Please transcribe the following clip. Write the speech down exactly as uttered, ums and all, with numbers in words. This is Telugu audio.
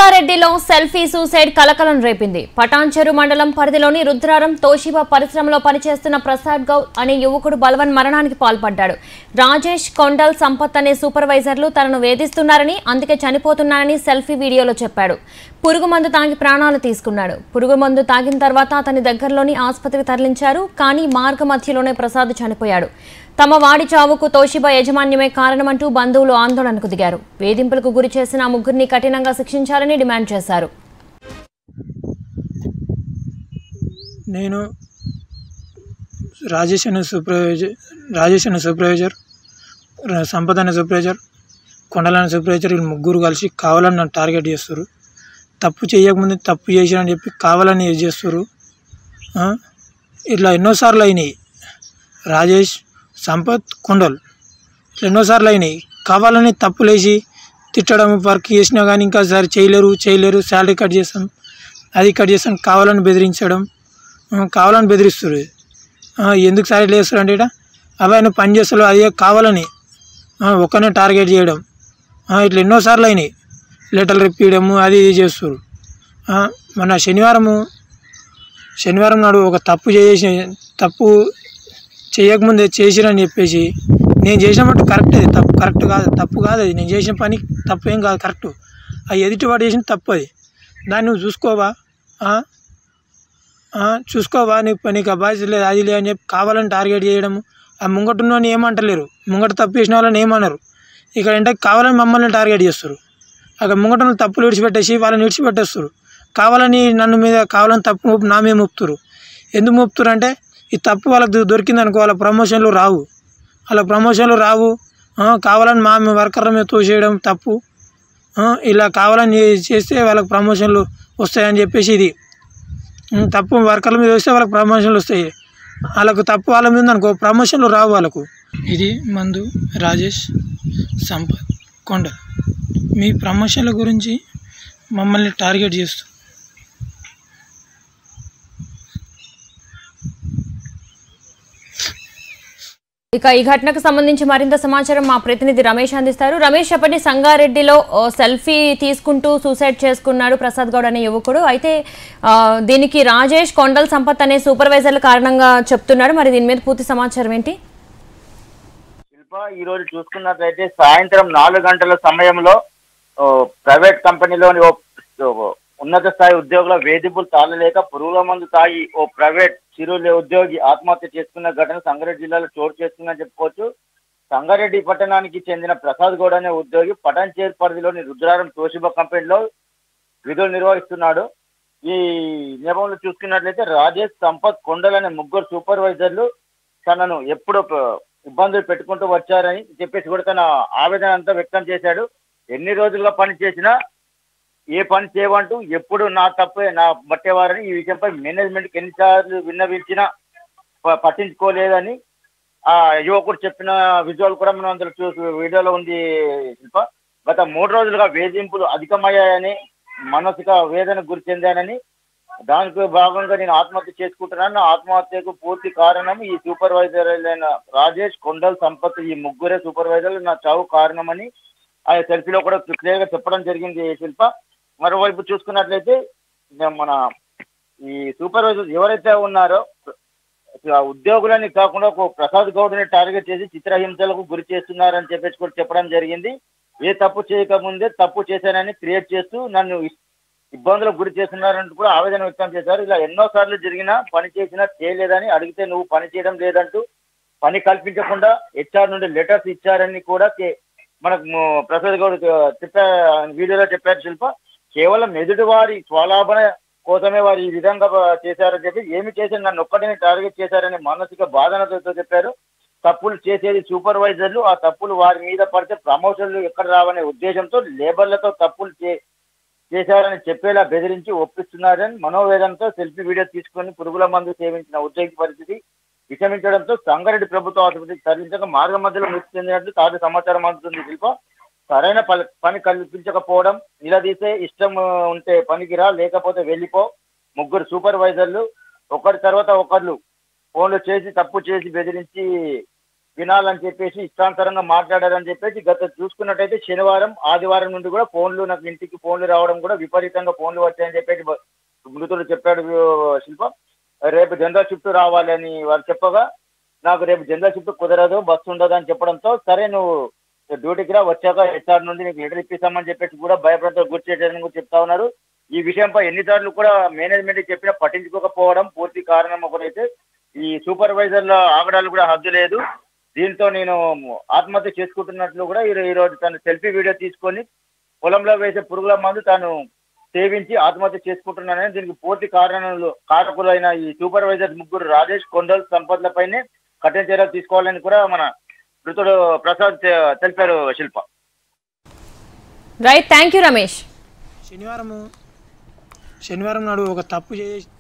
సంగారెడ్డిలో సెల్ఫీ సూసైడ్ కలకలం రేపింది. పటాన్చెరు మండలం పరిధిలోని రుద్రారం తోషిబా పరిశ్రమలో పనిచేస్తున్న ప్రసాద్ గౌడ్ అనే యువకుడు బలవన్ మరణానికి పాల్పడ్డాడు. రాజేష్, కొండల్, సంపత్ అనే సూపర్వైజర్లు తనను వేధిస్తున్నారని, అందుకే చనిపోతున్నానని సెల్ఫీ వీడియోలో చెప్పాడు. పురుగు మందు తాగి ప్రాణాలు తీసుకున్నాడు. పురుగు మందు తాగిన తర్వాత అతని దగ్గరలోని ఆసుపత్రికి తరలించారు. కానీ మార్గ మధ్యలోనే ప్రసాద్ చనిపోయాడు. తమ వాడి చావుకు తోషిబా యాజమాన్యమే కారణమంటూ బంధువులు ఆందోళనకు దిగారు. వేధింపులకు గురి చేసిన ముగ్గురిని కఠినంగా శిక్షించాలని డిమాండ్ చేశారు. నేను రాజేష్ అనే సూపర్వైజర్ రాజేష్ అనే సూపర్వైజర్ సంపద అనే సూపర్వైజర్ కొండల అనే సూపర్వైజర్ వీళ్ళు ముగ్గురు కలిసి కావాలని నన్ను టార్గెట్ చేస్తారు. తప్పు చేయకముందు తప్పు చేసిరని చెప్పి కావాలని ఇది చేస్తారు. ఇట్లా ఎన్నోసార్లు అయినాయి. రాజేష్, సంపత్, కొండల్ ఇట్లా ఎన్నోసార్లు అయినాయి. కావాలని తప్పులేసి తిట్టడం, వర్క్ చేసినా కానీ ఇంకా సరే చేయలేరు చేయలేరు శాలరీ కట్ చేస్తాం, అది కట్ చేస్తాం, కావాలని బెదిరించడం, కావాలని బెదిరిస్తారు. ఎందుకు సరే లేస్తారు అంటే ఇట్లా అవన్నీ పని చేస్తారు, అదే కావాలని ఒక్కనే టార్గెట్ చేయడం. ఇట్లా ఎన్నోసార్లు అయినాయి. లెటర్లు రెప్పియడము అది ఇది చేస్తారు. మన శనివారము శనివారం నాడు ఒక తప్పు చేసి తప్పు చేయకముందే చేసిరని చెప్పేసి నేను చేసిన మట్టు కరెక్ట్, అది తప్పు కరెక్ట్ కాదు, తప్పు కాదు, అది నేను చేసిన పని తప్పు ఏం కాదు, కరెక్టు. అది ఎదుటివాడు చేసిన తప్పు, అది దాన్ని నువ్వు చూసుకోవా చూసుకోవా నీకు నీకు అబ్బాయి లేదు అది లేదు అని చెప్పి కావాలని టార్గెట్ చేయడము. ఆ ముంగటున్నోని ఏమంటలేరు, ముంగట తప్పు చేసిన వాళ్ళని ఏమన్నారు. ఇక్కడ అంటే కావాలని మమ్మల్ని టార్గెట్ చేస్తారు. అక్కడ ముంగట తప్పులు విడిచిపెట్టేసి వాళ్ళని విడిచిపెట్టేస్తారు. కావాలని నన్ను మీద కావాలని తప్పు మోపు నా మీద మోపుతారు. ఎందుకు మోపుతారు అంటే ఈ తప్పు వాళ్ళకి దొరికింది అనుకో, వాళ్ళ ప్రమోషన్లు రావు, వాళ్ళ ప్రమోషన్లు రావు. కావాలని మా వర్కర్ల మీద తోసేయడం తప్పు. ఇలా కావాలని చేస్తే వాళ్ళకి ప్రమోషన్లు వస్తాయని చెప్పేసి ఇది తప్పు. వర్కర్ల మీద వస్తే వాళ్ళకి ప్రమోషన్లు వస్తాయి, వాళ్ళకు తప్పు వాళ్ళ మీద అనుకో ప్రమోషన్లు రావు వాళ్ళకు. ఇది మందు రాజేష్, సంపత్, కొండ మీ ప్రమోషన్ల గురించి మమ్మల్ని టార్గెట్ చేస్తూ ఇక ఈ ఘటనకు సంబంధించి మరింత సమాచారం మా ప్రతినిధి రమేష్ అందిస్తారు. రమేష్, చెప్పండి, సంగారెడ్డిలో సెల్ఫీ తీసుకుంటూ సూసైడ్ చేసుకున్నాడు ప్రసాద్ గౌడ్ అనే యువకుడు. అయితే దీనికి రాజేష్, కొండల్, సంపత్ అనే సూపర్వైజర్ల కారణంగా చెప్తున్నాడు. మరి దీని మీద పూర్తి సమాచారం ఏంటి? శిల్ప, ఈ రోజు చూసుకున్నట్లయితే సాయంత్రం నాలుగు గంటల సమయంలో ప్రైవేట్ కంపెనీలోని ఓ ఉన్నత స్థాయి ఉద్యోగుల వేధింపులు తాళలేక పురుగుల మందు తాగి ఓ ప్రైవేట్ చిరుల ఉద్యోగి ఆత్మహత్య చేసుకున్న ఘటన సంగారెడ్డి జిల్లాలో చోటు చేసుకుందని చెప్పుకోవచ్చు. సంగారెడ్డి పట్టణానికి చెందిన ప్రసాద్ గౌడ్ అనే ఉద్యోగి పటాన్చేరు పరిధిలోని రుద్రారం తోషిబా కంపెనీలో విధులు నిర్వహిస్తున్నాడు. ఈ నేపథ్యంలో చూసుకున్నట్లయితే రాజేష్, సంపత్, కొండల్ అనే ముగ్గురు సూపర్వైజర్లు తనను ఎప్పుడు ఇబ్బందులు పెట్టుకుంటూ వచ్చారని చెప్పేసి కూడా తన ఆవేదన అంతా వ్యక్తం చేశాడు. ఎన్ని రోజులుగా పని చేసినా ఏ పని చేయమంటూ ఎప్పుడు నా తప్పే నా బట్టేవారని ఈ విషయంపై మేనేజ్మెంట్కి ఎన్నిసార్లు విన్నవించినా పట్టించుకోలేదని ఆ యువకుడు చెప్పిన విజువల్ కూడా మనం అందులో చూసి వీడియోలో ఉంది శిల్ప. గత మూడు రోజులుగా వేధింపులు అధికమయ్యాయని, మానసిక వేదనకు గురి చెందానని, దానికి భాగంగా నేను ఆత్మహత్య చేసుకుంటున్నాను. ఆత్మహత్యకు పూర్తి కారణం ఈ సూపర్వైజర్లైన రాజేష్, కొండల్, సంపత్ ఈ ముగ్గురే సూపర్వైజర్లు నా చావు కారణమని ఆ సెల్ఫీలో కూడా క్లియర్గా చెప్పడం జరిగింది శిల్ప. మరోవైపు చూసుకున్నట్లయితే మన ఈ సూపర్వైజర్ ఎవరైతే ఉన్నారో ఉద్యోగులని కాకుండా ఒక ప్రసాద్ గౌడ్ని టార్గెట్ చేసి చిత్రహింసలకు గురి చేస్తున్నారని చెప్పేసి కూడా చెప్పడం జరిగింది. ఏ తప్పు చేయకముందే తప్పు చేశానని క్రియేట్ చేస్తూ నన్ను ఇబ్బందులకు గురి చేస్తున్నారంటూ కూడా ఆవేదన వ్యక్తం చేశారు. ఇలా ఎన్నో సార్లు జరిగినా పని చేసినా చేయలేదని, అడిగితే నువ్వు పని చేయడం లేదంటూ పని కల్పించకుండా హెచ్ఆర్ నుండి లెటర్స్ ఇచ్చారని కూడా మనకు ప్రసాద్ గౌడ్ చెప్పా వీడియోలో చెప్పారు శిల్ప. కేవలం ఎదుటి వారి స్వలాభన కోసమే వారు ఈ విధంగా చేశారని చెప్పి, ఏమి చేసి నన్ను ఒక్కటిని టార్గెట్ చేశారని మానసిక బాధనతో చెప్పారు. తప్పులు చేసేది సూపర్వైజర్లు, ఆ తప్పులు వారి మీద పడితే ప్రమోషన్లు ఎక్కడ రావనే ఉద్దేశంతో లేబర్లతో తప్పులు చే చేశారని చెప్పేలా బెదిరించి ఒప్పిస్తున్నారని మనోవేదనతో సెల్ఫీ వీడియో తీసుకొని పురుగుల మందు సేవించిన ఉద్యోగి పరిస్థితి విషమించడంతో సంగారెడ్డి ప్రభుత్వ ఆసుపత్రికి తరలించక మార్గ మధ్యలో మృతి చెందినట్లు తాజా సమాచారం అందుతుంది శిల్ప. సరైన పని కల్పించకపోవడం, నిలదీసే ఇష్టం ఉంటే పనికిరా, లేకపోతే వెళ్ళిపో. ముగ్గురు సూపర్వైజర్లు ఒకరి తర్వాత ఒకళ్ళు ఫోన్లు చేసి తప్పు చేసి బెదిరించి వినాలని చెప్పేసి ఇష్టానుసారంగా మాట్లాడారని చెప్పేసి గత చూసుకున్నట్టయితే శనివారం ఆదివారం నుండి కూడా ఫోన్లు నాకు ఇంటికి ఫోన్లు రావడం కూడా విపరీతంగా ఫోన్లు వచ్చాయని చెప్పేసి మృతుడు చెప్పాడు శిల్ప. రేపు జనరల్ షిఫ్ట్ రావాలని వారు చెప్పగా నాకు రేపు జనరల్ షిఫ్ట్ కుదరదు, బస్సు ఉండదు అని చెప్పడంతో సరే నువ్వు డ్యూటీకి రా, వచ్చాక హెచ్ఆర్ నుండి నీకు లెటర్ ఇప్పిస్తామని చెప్పేసి కూడా భయపడతారు గుర్తు చేయడానికి కూడా చెప్తా ఉన్నారు. ఈ విషయంపై ఎన్నిసార్లు కూడా మేనేజ్మెంట్ చెప్పినా పట్టించుకోకపోవడం పూర్తి కారణం ఒకటైతే ఈ సూపర్వైజర్ల ఆగడాలు కూడా హద్దు లేదు. దీంతో నేను ఆత్మహత్య చేసుకుంటున్నట్లు కూడా ఈరోజు తను సెల్ఫీ వీడియో తీసుకొని పొలంలో వేసే పురుగుల మందు తాను సేవించి ఆత్మహత్య చేసుకుంటున్నానని, దీనికి పూర్తి కారణాలు కారకులైన ఈ సూపర్వైజర్ ముగ్గురు రాజేష్, కొండల్, సంపత్లపైనే కఠిన చర్యలు తీసుకోవాలని కూడా మన మృతుడు ప్రసాద్ తెలిపారు Shilpa. Right, thank you Ramesh. శనివారం శనివారం నాడు ఒక తప్పు చేసి